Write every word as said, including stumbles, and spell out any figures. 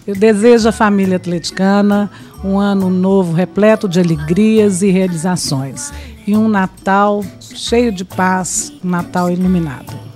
Eu desejo à família atleticana um ano novo repleto de alegrias e realizações. E um Natal cheio de paz, um Natal iluminado.